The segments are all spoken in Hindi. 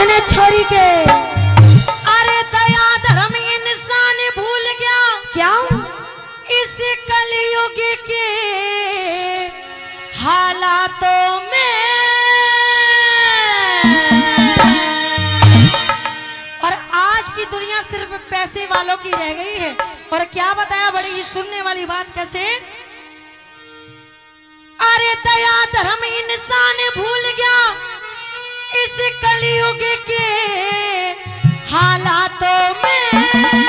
कहने छोरी के, अरे दया धर्म इंसान भूल गया क्या इस कलयुग के हालातों में। और आज की दुनिया सिर्फ पैसे वालों की रह गई है। और क्या बताया, बड़ी सुनने वाली बात कैसे, अरे दया धर्म इंसान भूल गया इस कलयुग के हालातों में।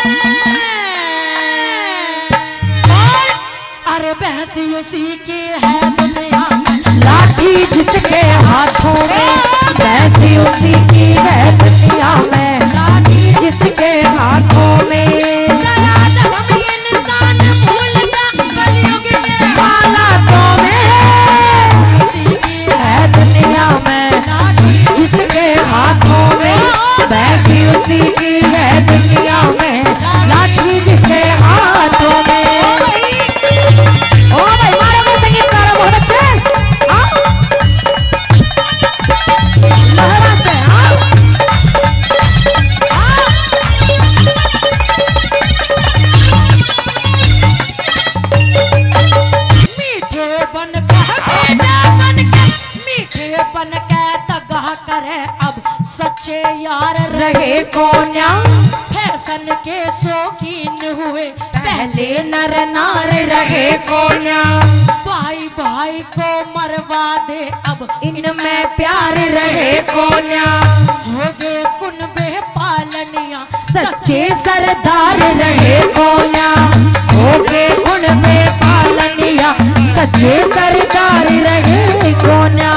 और अरे बहस उसी की है दुनिया में, लाठी जिसके हाथों में, बहस उसी की है दुनिया में, लाठी जिसके हाथों में। दया धर्म इंसान भूल गया कलयुग के हालातों में, उसी की है दुनिया में, जिसके हाथों में, वैसी उसी की है दुनिया में, लाठी जिसके हाथों में। ओ भाई मारो में संगीतकार बहुत अच्छे, लहरा से मीठे बन के दगा करे अब सच्चे यार रहे कोन्या। फैशन के शौकीन हुए पहले नर नार रहे कोन्या। भाई भाई को मरवा दे अब इनमें प्यार रहे कोन्या। हो गए कुनबे पालनिया सच्चे सरदार रहे कोन्या। हो गए कुनबे पालनिया सच्चे सरदार रहे कोन्या।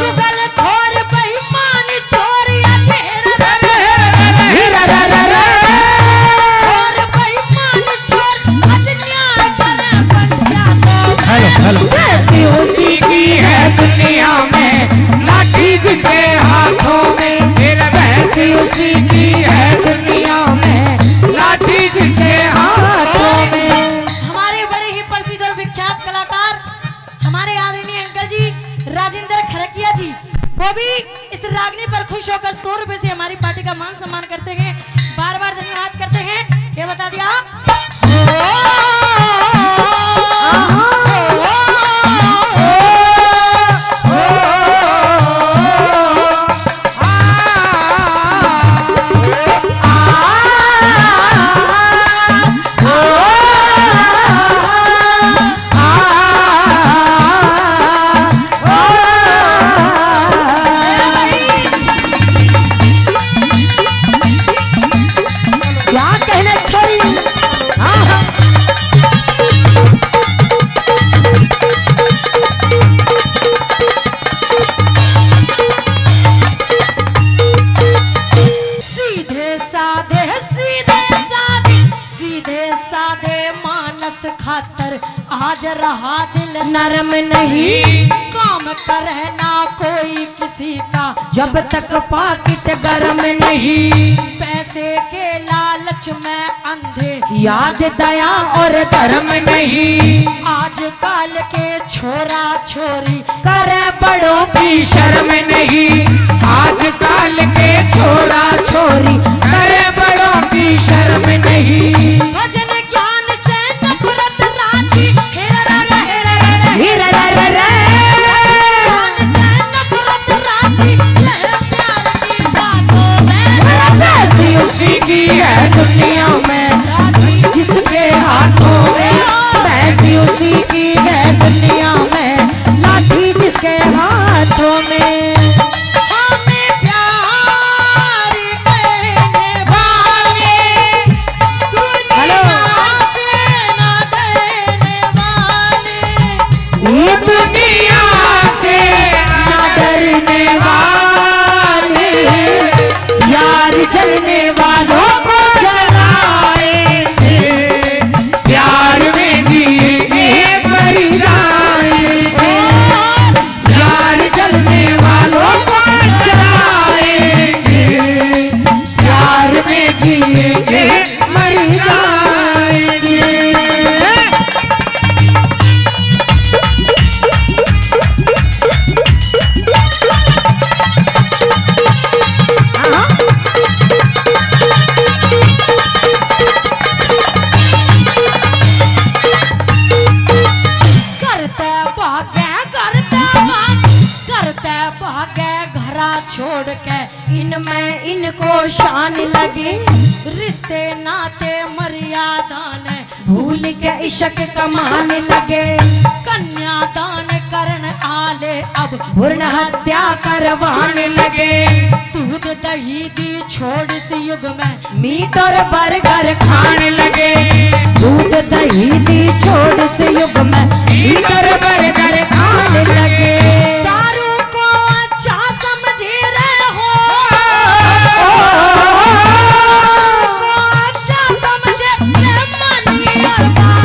वैसी उसी की है दुनिया में, लाठी जिसके हाथों में, वैसी उसी की है दुनिया में, लाठी जिसके हाथों में। हमारे बड़े ही प्रसिद्ध और विख्यात कलाकार हमारे आदरणीय अंकल जी राजेंद्र खरकिया जी, वो भी इस रागनी पर खुश होकर 100 रुपए से हमारी पार्टी का मान सम्मान करते हैं। बार बार धन्यवाद करते हैं। क्या बता दिया, आज रहा दिल नरम नहीं, काम करे ना कोई किसी का जब तक पाकिट गर्म नहीं। पैसे के लालच में अंधे याद दया और धर्म नहीं। आजकल के छोरा छोरी करे बड़ों की शर्म नहीं। आजकल के छोरा छोरी करे बड़ों की शर्म नहीं। भजन ज्ञान से नफरत राजी उसी की है दुनिया में, जिसके हाथों में, वैसी उसी की है दुनिया में, लाठी जिसके हाथों में। हमें प्यार करने वाले दुनिया से ना डरने वाले, ये दुनिया से ना डरने वाले, यार जलने वालों को जला शान लगी, रिश्ते नाते मर्यादा ने भूल के इश्क कमाने लगे। कन्यादान करन आले अब भ्रूण हत्या करवाने लगे। दूध दही दी छोड़ इस युग में मीट और बर्गर खाने लगे। दूध दही दी छोड़ इस युग में मीट और बर्गर खाने लगे। दारू को अच्छा समझे रहे हो, अच्छा समझे मनी और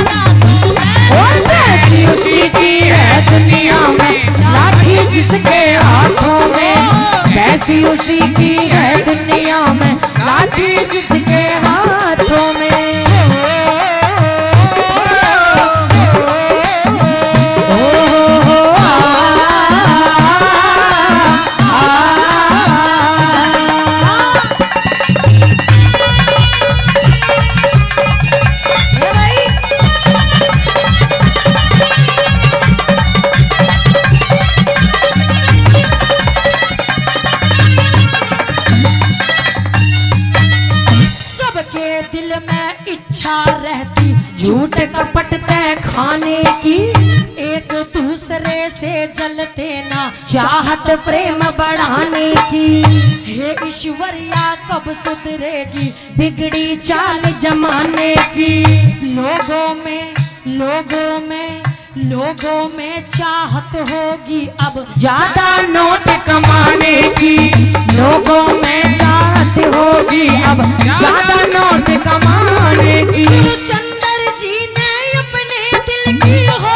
उसी की है दुनिया में लाठी जिसके हाथों में। वैसी उसी की है दुनिया में लाठी जिसके हाथों में। दिल में इच्छा रहती झूठ कपट तय खाने की, एक दूसरे से जलते ना चाहत प्रेम बढ़ाने की। हे ईश्वरिया कब सुधरेगी बिगड़ी चाल जमाने की। लोगों में चाहत होगी अब ज्यादा नोट कमाने की। लोगों में चाहत होगी अब ज्यादा नोट कमाने की। चंदर जी ने अपने दिल की हो,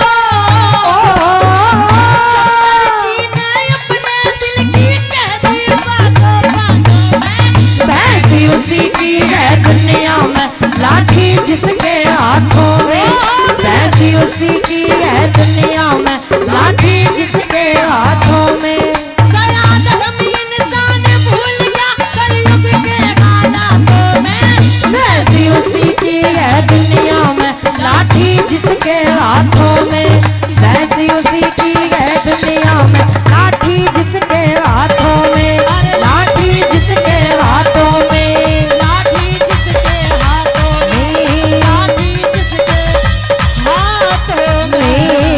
चंदर जी ने अपने दिल की कह दी बातों में। वैसी उसी की है दुनिया में लाठी जिसके हाथों में। वैसी उसी की है दुनिया में लाठी जिसके हाथों में। उसी की है दुनिया में लाठी जिसके हाथों में। वैसी उसी की है दुनिया में लाठी जिसके हाथों में। लाठी जिसके हाथों में, लाठी जिसके हाथों में, लाठी जिसके हाथों में।